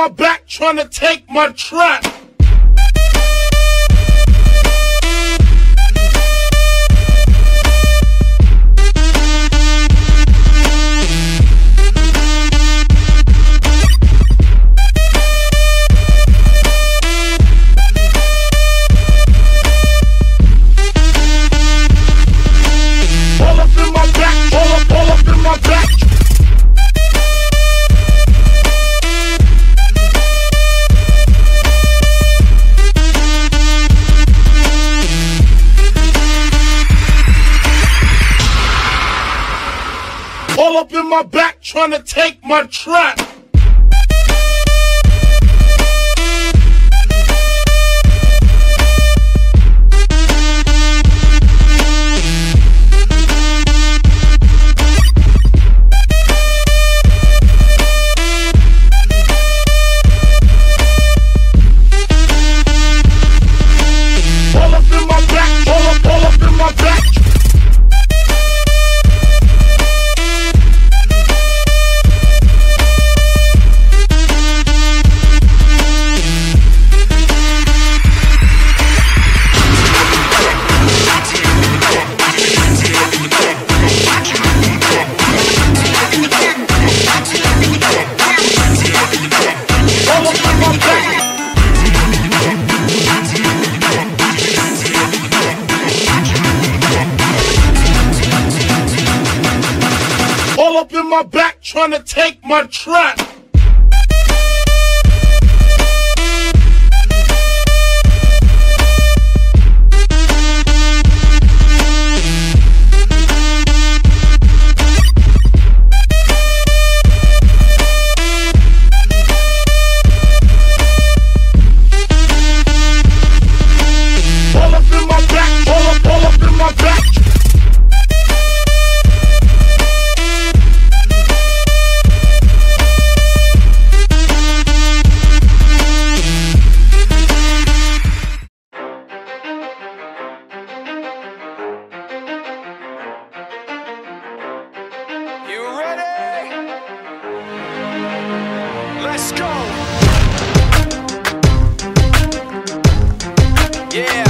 my back trying to take my trap. All up in my back, all up in my back. All up in my back trying to take my trap. All up in my back, all up in my back. All up in my back trying to take my trap. All up in my back, all up in my back. You ready? Let's go. Yeah.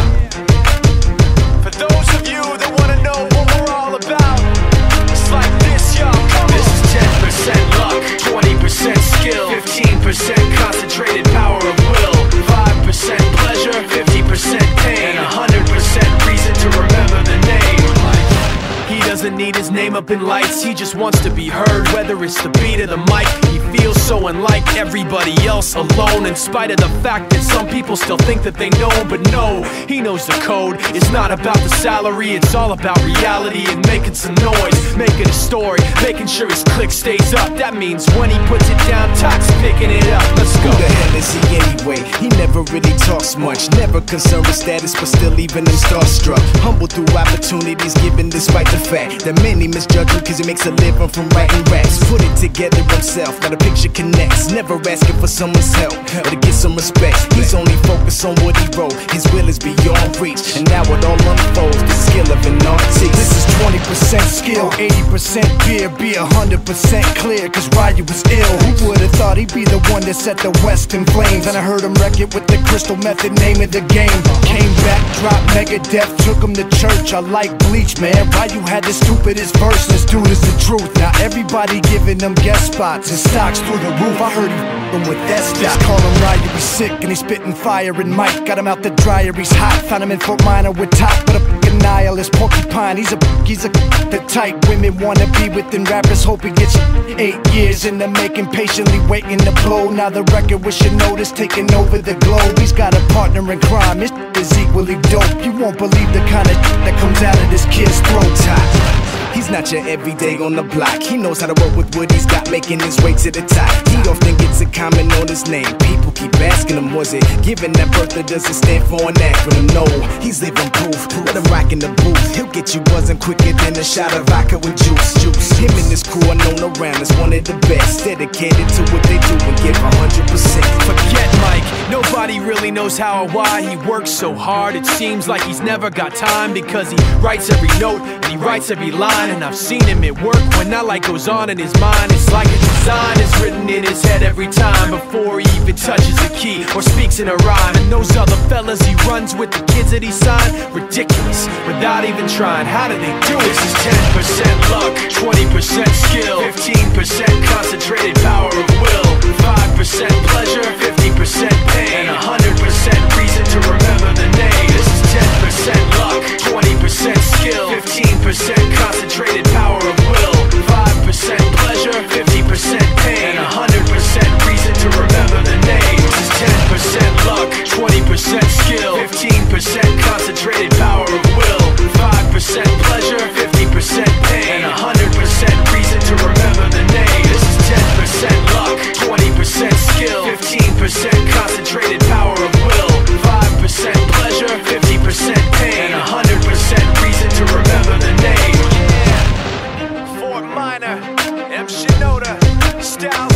For those of you that want to know what we're all about, it's like this, y'all. This is 10% luck, 20% skill, 15% concentrated power of will, 5% pleasure, 50% pain, and 100% reason to remember the name. He doesn't need his name up in lights, he just wants to be heard, whether it's the beat of the mic. He feels so unlike everybody else, alone, in spite of the fact that some people still think that they know him. But no, he knows the code. It's not about the salary, it's all about reality and making some noise, making a story, making sure his click stays up. That means when he puts it down, Tox picking it up. Let's go. Who the hell is he anyway? He never really talks much, never concerned with status, but still leaving him starstruck. Humble through opportunities given despite the fact that many misjudge him cause he makes a living from writing raps. Put it together himself, now the picture connects, never asking for someone's help or to get some respect. He's only focused on what he wrote, his will is beyond reach, and now it all unfolds, the skill of an artist. This is 20% skill, 80% beer, be 100% clear, cause Ryu was ill. Who would've thought he'd be the one that set the West in flames? And I heard him wreck it with the Crystal Method, name of the game. Came back, dropped Megadeth, took him to church. I like Bleach, man. Ryu had the stupidest verse, this dude is the truth. Now everybody giving them guest spots and stocks through the roof. I heard he f***ing with that stock. Just call him Ryu, he's sick and he's spitting fire. And Mike got him out the dryer, he's hot. Found him in Fort Minor with top, but a f***ing nihilist porcupine. He's a the type women wanna be within. Rappers hope he gets 8 years in the making, patiently waiting to blow. Now the record with Shinoda's taking over the globe. He's got a partner in crime, his is equally dope. You won't believe the kind of that comes out of this kid's throat. He's not your everyday on the block. He knows how to work with what he's got, making his way to the top. He often gets a comment on his name. People keep asking him, was it given that birth that doesn't stand for an acronym? No, he's living proof. Let him rock in the booth. He'll get you buzzing quicker than a shot of vodka with juice. Him and his crew are known around as one of the best, dedicated to what they do and give 100%. Forget Mike, nobody really knows how or why he works so hard. It seems like he's never got time, because he writes every note and he writes every line. And I've seen him at work when that light goes on in his mind. It's like a design is written in his head every time, before he even touches a key or speaks in a rhyme. And those other fellas he runs with, the kids that he signed, ridiculous, without even trying. How do they do it? This is 10% luck, 20% skill, 15% concentrated power of will, 5% pleasure, 50% pain, and 100% reason to remember the name. This is 10% luck, 20% skill, 15% concentrated power of will, 5% pleasure, 50% pain, and 100% reason to remember the name. This is 10% luck, 20% skill, 15% concentrated power of will, 5% pleasure, 50% pain, and 100% reason to remember the name. This is 10% luck, 20% skill, 15% concentrated power of will, 5% pleasure, 50% pain, and 100% reason to remember the name. Yeah. Fort Minor, M. Shinoda, Styles